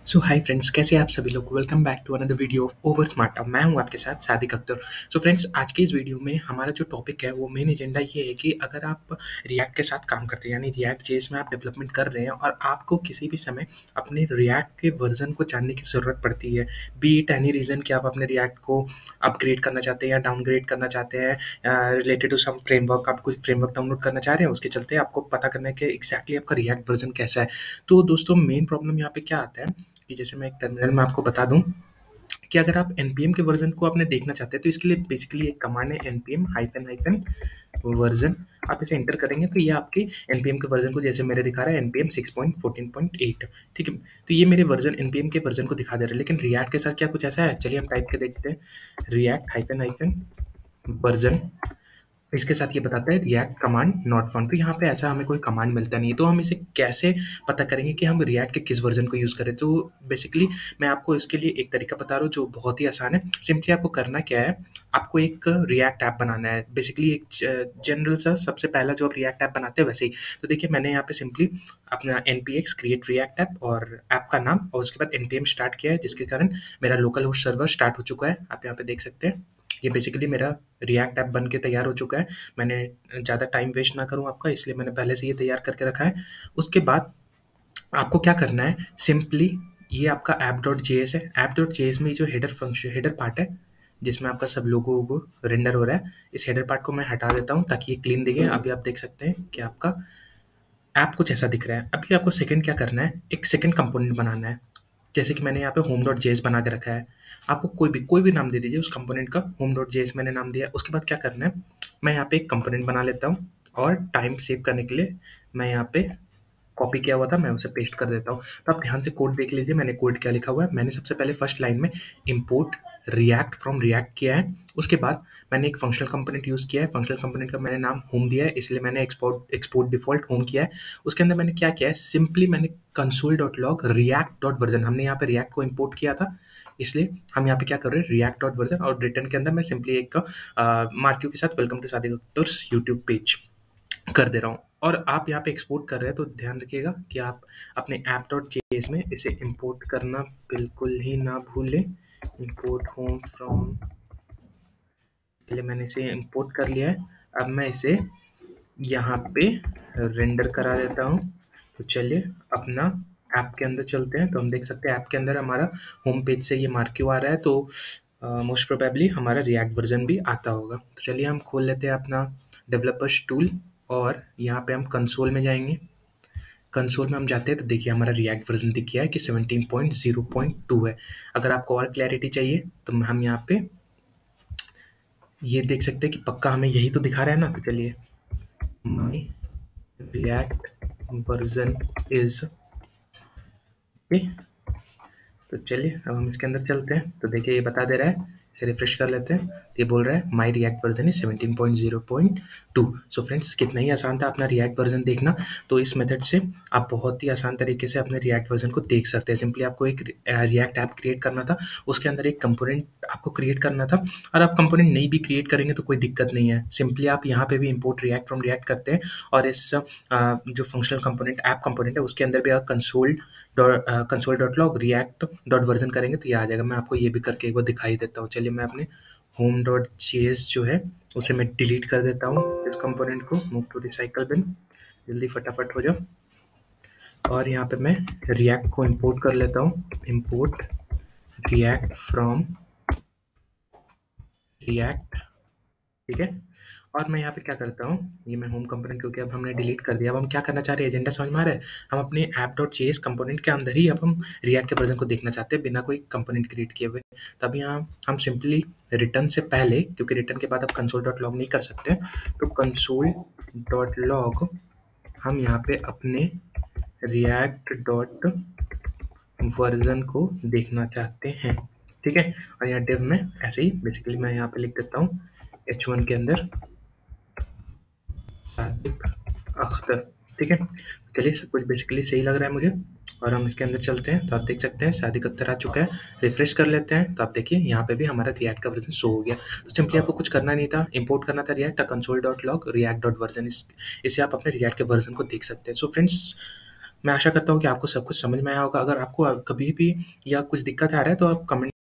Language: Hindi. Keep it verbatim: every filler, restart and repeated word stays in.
सो हाय फ्रेंड्स, कैसे हैं आप सभी लोग। Welcome back to another video of over smart. मैं हूं आपके साथ सादिक अख्तर। सो फ्रेंड्स, आज के इस वीडियो में हमारा जो टॉपिक है वो मेन एजेंडा ये है कि अगर आप रिएक्ट के साथ काम करते हैं, यानी रिएक्ट जेएस में आप डेवलपमेंट कर रहे हैं और आपको किसी भी समय अपने रिएक्ट के वर्जन को जानने की ज़रूरत पड़ती है, बी इट एनी रीज़न कि आप अपने रिएक्ट को अपग्रेड करना चाहते हैं या डाउनग्रेड करना चाहते हैं रिलेटेड टू सम फ्रेमवर्क, आप कुछ फ्रेमवर्क डाउनलोड करना चाह रहे हैं, उसके चलते आपको पता करना है कि एक्जैक्टली आपका रिएक्ट वर्जन कैसा है। तो दोस्तों, मेन प्रॉब्लम यहाँ पे क्या आता है कि जैसे मैं एक टर्मिनल में आपको बता दूं कि अगर आप एनपीएम के वर्जन को आपने देखना चाहते हैं तो इसके लिए बेसिकली एक कमांड है एनपीएम हाइफन हाइफन वर्जन। आप इसे एंटर करेंगे तो ये आपके एनपीएम के वर्जन को, जैसे मेरे दिखा रहा है NPM six point fourteen point eight, ठीक है। तो ये मेरे वर्जन एनपीएम के वर्जन को दिखा दे रहा है, लेकिन रिएक्ट के साथ क्या कुछ ऐसा है, चलिए हम टाइप के देखते हैं रिएक्ट हाइफन हाइफन वर्जन। इसके साथ ये बताता है रिएक्ट कमांड नॉट फाउंड। तो यहाँ पे ऐसा हमें कोई कमांड मिलता नहीं है, तो हम इसे कैसे पता करेंगे कि हम रिएक्ट के किस वर्जन को यूज़ करें। तो बेसिकली मैं आपको इसके लिए एक तरीका बता रहा हूँ जो बहुत ही आसान है। सिंपली आपको करना क्या है, आपको एक रिएक्ट ऐप बनाना है, बेसिकली एक जनरल सा सबसे पहला जो आप रिएक्ट ऐप बनाते हैं वैसे ही। तो देखिए, मैंने यहाँ पे सिंपली अपना N P X create react app और ऐप का नाम और उसके बाद एन पी एम स्टार्ट किया है, जिसके कारण मेरा लोकल होस्ट सर्वर स्टार्ट हो चुका है। आप यहाँ पे देख सकते हैं ये बेसिकली मेरा रिएक्ट ऐप बन के तैयार हो चुका है। मैंने ज़्यादा टाइम वेस्ट ना करूँ आपका, इसलिए मैंने पहले से ये तैयार करके रखा है। उसके बाद आपको क्या करना है, सिंपली ये आपका ऐप डॉट जे एस है। ऐप डॉट जे एस में जो हेडर फंक्शन हेडर पार्ट है जिसमें आपका सब लोगों को रेंडर हो रहा है, इस हेडर पार्ट को मैं हटा देता हूँ ताकि ये क्लीन दिखे। अभी आप देख सकते हैं कि आपका ऐप कुछ ऐसा दिख रहा है। अभी आपको सेकंड क्या करना है, एक सेकंड कंपोनेंट बनाना है। जैसे कि मैंने यहाँ पे होम डॉट जेएस बना के रखा है, आपको कोई भी कोई भी नाम दे दीजिए उस कंपोनेंट का। होम डॉट जेएस मैंने नाम दिया। उसके बाद क्या करना है, मैं यहाँ पे एक कंपोनेंट बना लेता हूँ और टाइम सेव करने के लिए मैं यहाँ पे कॉपी किया हुआ था, मैं उसे पेस्ट कर देता हूँ। तो आप ध्यान से कोड देख लीजिए, मैंने कोड क्या लिखा हुआ है। मैंने सबसे पहले फर्स्ट लाइन में इम्पोर्ट रिएक्ट फ्रॉम रिएक्ट किया है। उसके बाद मैंने एक फंक्शनल कंपोनेंट यूज़ किया है। फंक्शनल कंपोनेंट का मैंने नाम होम दिया है, इसलिए मैंने एक्सपोर्ट एक्सपोर्ट डिफॉल्ट होम किया है। उसके अंदर मैंने क्या किया है, सिंपली मैंने console dot log react dot version, हमने यहाँ पे रिएक्ट को इम्पोर्ट किया था, इसलिए हम यहाँ पे क्या कर रहे हैं रिएक्ट डॉट वर्जन। और रिटर्न के अंदर मैं सिंपली एक मार्क्यू के साथ welcome to Sadiq Akhtar's YouTube page कर दे रहा हूँ। और आप यहाँ पे एक्सपोर्ट कर रहे हैं तो ध्यान रखिएगा कि आप अपने ऐप डॉट जेएस में इसे इंपोर्ट करना बिल्कुल ही ना भूलें। इंपोर्ट होम फ्रॉम, पहले मैंने इसे इंपोर्ट कर लिया है। अब मैं इसे यहाँ पे रेंडर करा देता हूँ। तो चलिए अपना ऐप के अंदर चलते हैं। तो हम देख सकते हैं ऐप के अंदर हमारा होम पेज से ये मार्क्यू आ रहा है, तो मोस्ट प्रोबेबली हमारा रिएक्ट वर्जन भी आता होगा। तो चलिए हम खोल लेते हैं अपना डेवलपर्स टूल और यहाँ पे हम कंसोल में जाएंगे। कंसोल में हम जाते हैं तो देखिए हमारा रिएक्ट वर्जन दिख गया है कि seventeen point zero point two है। अगर आपको और क्लैरिटी चाहिए तो हम यहाँ पे ये देख सकते हैं कि पक्का हमें यही तो दिखा रहा है ना। तो चलिए my react version is okay. तो चलिए अब हम इसके अंदर चलते हैं। तो देखिए ये बता दे रहा है, इसे रिफ्रेश कर लेते हैं। तो ये बोल रहा है my react version is seventeen point zero point two. So friends, कितना ही आसान था अपना रिएक्ट वर्जन देखना। तो इस मेथड से आप बहुत ही आसान तरीके से अपने रिएक्ट वर्जन को देख सकते हैं। सिंपली आपको एक रिएक्ट ऐप क्रिएट करना था, उसके अंदर एक कंपोनेंट आपको क्रिएट करना था। और आप कंपोनेंट नहीं भी क्रिएट करेंगे तो कोई दिक्कत नहीं है, सिंपली आप यहाँ पे भी इंपोर्ट रिएक्ट फ्रॉम रिएक्ट करते हैं और इस जो फंक्शनल कंपोनेंट ऐप कंपोनेंट है उसके अंदर भी आप console console dot log react dot version करेंगे तो ये आ जाएगा। मैं आपको ये भी करके एक बार दिखाई देता हूँ। चलिए मैं अपने होम डॉट जेएस जो है उसे मैं डिलीट कर देता हूँ, इस कंपोनेंट को। मूव टू रिसाइकल बिन, जल्दी फटाफट हो जाओ। और यहाँ पे मैं रिएक्ट को इंपोर्ट कर लेता हूँ, इंपोर्ट रिएक्ट फ्रॉम रिएक्ट, ठीक है। और मैं यहाँ पे क्या करता हूँ, ये मैं होम कंपोनेंट क्योंकि अब हमने डिलीट कर दिया। अब हम क्या करना चाह रहे हैं, एजेंडा समझ में आ रहा है। हम अपने ऐप डॉट जेएस कंपोनेंट के अंदर ही अब हम रिएक्ट के वर्जन को देखना चाहते हैं बिना कोई कंपोनेंट क्रिएट किए हुए। तब यहाँ हम सिंपली रिटर्न से पहले, क्योंकि रिटर्न के बाद आप कंसोल डॉट लॉग नहीं कर सकते, तो कंसोल डॉट लॉग हम यहाँ पे अपने रिएक्ट डॉट वर्जन को देखना चाहते हैं, ठीक है। और यहाँ डिव में ऐसे ही बेसिकली मैं यहाँ पे लिख देता हूँ एच वन के अंदर सादिक अख्तर, ठीक है। चलिए सब कुछ बेसिकली सही लग रहा है मुझे और हम इसके अंदर चलते हैं। तो आप देख सकते हैं सादिक अख्तर आ चुका है। रिफ्रेश कर लेते हैं तो आप देखिए यहाँ पे भी हमारा रिएक्ट का वर्जन शो हो गया। तो सिंपली आपको कुछ करना नहीं था, इंपोर्ट करना था react console dot log react dot version. इस इससे आप अपने रिएक्ट के वर्जन को देख सकते हैं। सो फ्रेंड्स, मैं आशा करता हूँ कि आपको सब कुछ समझ में आया होगा। अगर आपको कभी भी या कुछ दिक्कत आ रहा है तो आप कमेंट